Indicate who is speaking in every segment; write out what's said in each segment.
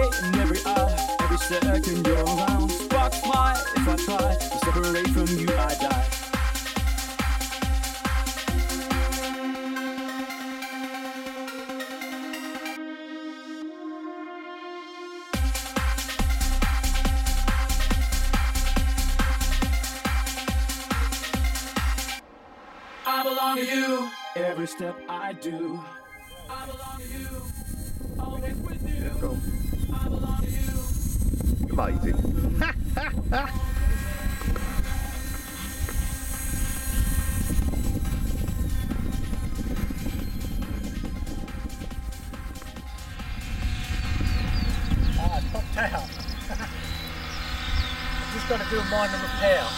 Speaker 1: and every hour, every second you're around. Sparks fly if I try to separate from you, I die. I belong to you. Every step I do, I belong to you. Always with you.
Speaker 2: Yeah, go.
Speaker 1: I belong to you.
Speaker 2: Amazing.
Speaker 3: Popped out. I've just got to do a minor repair.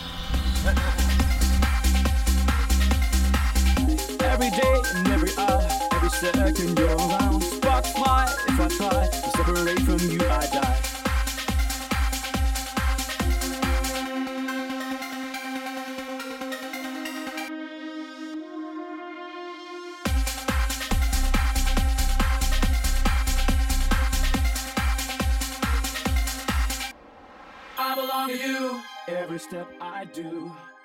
Speaker 1: Every day and every hour, every second you're around. Sparks fly if I try to separate from you, I die. I belong to you. Every step I do,